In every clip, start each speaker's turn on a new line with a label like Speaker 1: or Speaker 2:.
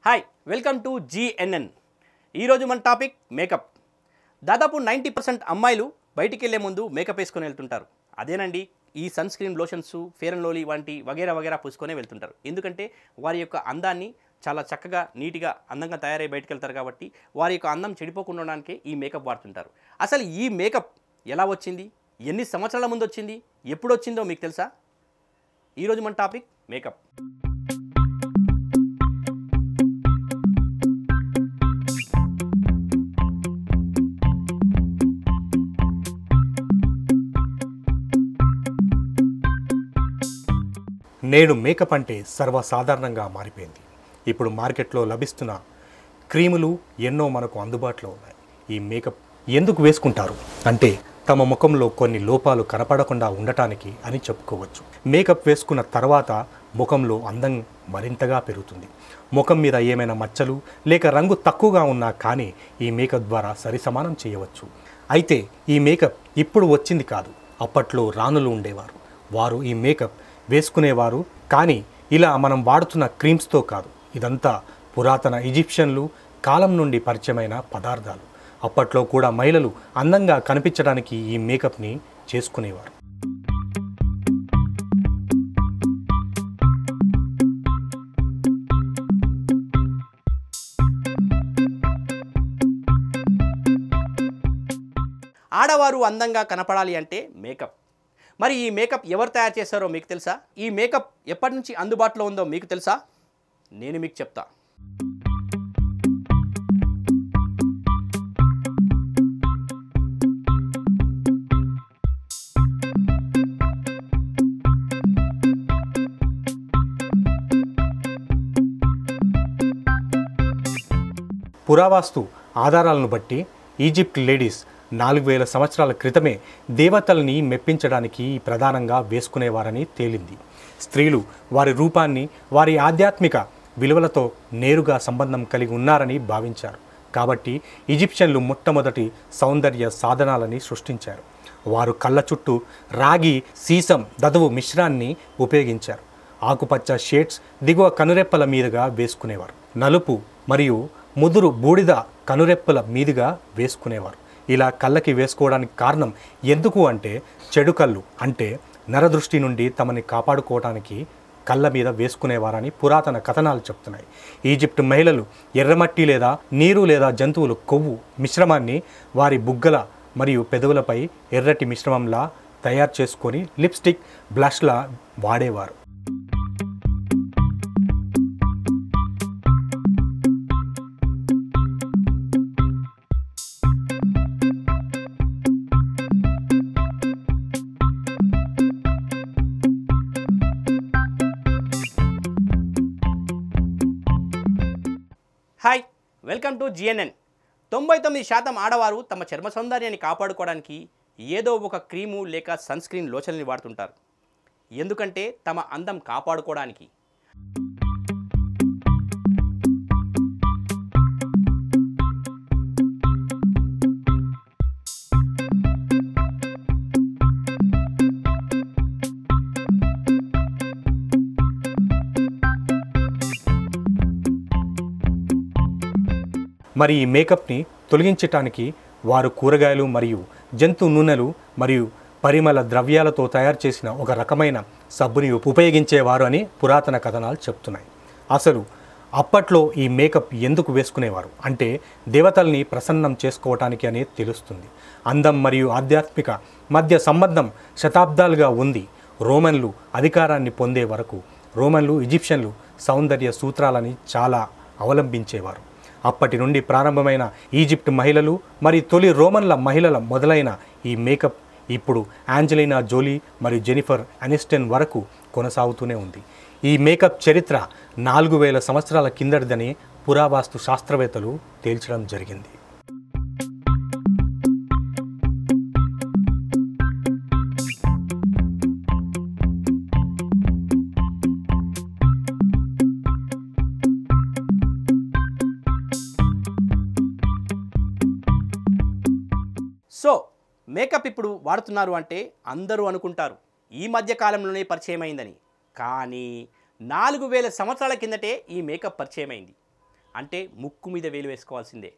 Speaker 1: Hi welcome to GNN. ఈరోజు మన topic makeup. దాదాపు 90% అమ్మాయిలు బయటికి వెళ్ళే ముందు మేకప్ వేసుకొని వెళ్తుంటారు. అదేనండి ఈ sunscreen lotions, Fair and Lovely వంటి వగేరా వగేరా పూసుకొనే వెళ్తుంటారు. ఎందుకంటే వారి యొక్క అందాన్ని చాలా చక్కగా నీట్గా అందంగా తయారై బయటికి వెళ్తారు కాబట్టి వారి యొక్క అందం చెడిపోకుండా ఉండడానికే ఈ మేకప్ వాడుతుంటారు. అసలు ఈ మేకప్ ఎలా వచ్చింది, ఎన్ని సంవత్సరాల ముందు వచ్చింది, ఎప్పుడు వచ్చిందో మీకు తెలుసా? ఈరోజు మన టాపిక్ మేకప్.
Speaker 2: నేడు మేకప్ అంటే సర్వసాధారణంగా మారిపోయింది. ఇప్పుడు మార్కెట్లో లభిస్తున్న క్రీములు ఎన్నో మనకు అందుబాటులో ఉన్నాయి. ఈ మేకప్ ఎందుకు వేసుకుంటారు అంటే తమ ముఖంలో కొన్ని లోపాలు కనపడకుండా ఉండటానికి అని చెప్పుకోవచ్చు. మేకప్ వేసుకున్న తర్వాత ముఖంలో అందం మరింతగా పెరుగుతుంది. ముఖం మీద ఏమైనా మచ్చలు లేక రంగు తక్కువగా ఉన్నా కానీ ఈ మేకప్ ద్వారా సరిసమానం చేయవచ్చు. అయితే ఈ మేకప్ ఇప్పుడు వచ్చింది కాదు. అప్పట్లో రాణులు ఉండేవారు. వారు ఈ మేకప్ వేసుకునేవారు. కానీ ఇలా మనం వాడుతున్న క్రీమ్స్తో కాదు. ఇదంతా పురాతన ఈజిప్షియన్లు కాలం నుండి పరిచయమైన పదార్థాలు. అప్పట్లో కూడా మహిళలు అందంగా కనిపించడానికి ఈ మేకప్ని చేసుకునేవారు.
Speaker 1: ఆడవారు అందంగా కనపడాలి అంటే మేకప్. మరి ఈ మేకప్ ఎవరు తయారు చేశారో మీకు తెలుసా? ఈ మేకప్ ఎప్పటి నుంచి అందుబాటులో ఉందో మీకు తెలుసా? నేను మీకు చెప్తా.
Speaker 2: పురావస్తు ఆధారాలను బట్టి ఈజిప్ట్ లేడీస్ 4000 సంవత్సరాల క్రితమే దేవతల్ని మెప్పించడానికి ప్రధానంగా వేసుకునేవారని తేలింది. స్త్రీలు వారి రూపాన్ని వారి ఆధ్యాత్మిక విలువలతో నేరుగా సంబంధం కలిగి ఉన్నారని భావించారు. కాబట్టి ఈజిప్షియన్లు మొట్టమొదటి సౌందర్య సాధనాలని సృష్టించారు. వారు కళ్ళ చుట్టూ రాగి, సీసం, దదువు మిశ్రాన్ని ఉపయోగించారు. ఆకుపచ్చ షేడ్స్ దిగువ కనురెప్పల మీదుగా వేసుకునేవారు. నలుపు మరియు ముదురు బూడిద కనురెప్పల మీదుగా వేసుకునేవారు. ఇలా కళ్ళకి వేసుకోవడానికి కారణం ఎందుకు అంటే చెడు కళ్ళు అంటే నరదృష్టి నుండి తమని కాపాడుకోవడానికి కళ్ళ మీద వేసుకునేవారని పురాతన కథనాలు చెప్తున్నాయి. ఈజిప్ట్ మహిళలు ఎర్రమట్టి లేదా నీరు లేదా జంతువులు కొవ్వు మిశ్రమాన్ని వారి బుగ్గల మరియు పెదవులపై ఎర్రటి మిశ్రమంలా తయారు చేసుకొని లిప్స్టిక్, బ్లష్లా వాడేవారు.
Speaker 1: Hi welcome to GNN. 99% ఆడవారు తమ చర్మ సౌందర్యాన్ని కాపాడుకోవడానికి ఏదో ఒక క్రీము లేక సన్ స్క్రీన్ లోషన్ని వాడుతుంటారు. ఎందుకంటే తమ అందం కాపాడుకోవడానికి.
Speaker 2: మరి ఈ మేకప్ని తొలగించటానికి వారు కూరగాయలు మరియు జంతు నూనెలు మరియు పరిమళ ద్రవ్యాలతో తయారు చేసిన ఒక రకమైన సబ్బుని ఉపయోగించేవారు అని పురాతన కథనాలు చెప్తున్నాయి. అసలు అప్పట్లో ఈ మేకప్ ఎందుకు వేసుకునేవారు అంటే దేవతల్ని ప్రసన్నం చేసుకోవటానికి అని తెలుస్తుంది. అందం మరియు ఆధ్యాత్మిక మధ్య సంబంధం శతాబ్దాలుగా ఉంది. రోమన్లు అధికారాన్ని పొందే వరకు రోమన్లు, ఈజిప్షియన్లు సౌందర్య సూత్రాలని చాలా అవలంబించేవారు. అప్పటి నుండి ప్రారంభమైన ఈజిప్ట్ మహిళలు మరియు తొలి రోమన్ల మహిళల మొదలైన ఈ మేకప్ ఇప్పుడు యాంజెలినా జోలీ మరియు జెనిఫర్ అనిస్టన్ వరకు కొనసాగుతూనే ఉంది. ఈ మేకప్ చరిత్ర 4000 సంవత్సరాల కిందటిదని పురావస్తు శాస్త్రవేత్తలు తేల్చడం జరిగింది.
Speaker 1: సో మేకప్ ఇప్పుడు వాడుతున్నారు అంటే అందరూ అనుకుంటారు ఈ మధ్య కాలంలోనే పరిచయం అయిందని. కానీ 4000 సంవత్సరాల కిందటే ఈ మేకప్ పరిచయమైంది. అంటే ముక్కు మీద వేలు వేసుకోవాల్సిందే.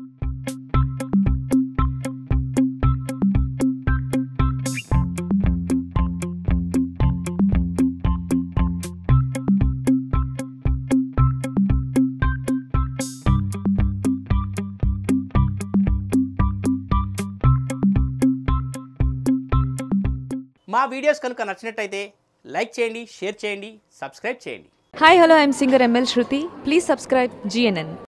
Speaker 1: మా వీడియోస్ కనుక నచ్చినట్టయితే లైక్ చేయండి, షేర్ చేయండి, సబ్స్క్రైబ్ చేయండి.
Speaker 3: Hi, hello, I'm singer ML Shruti. Please subscribe GNN.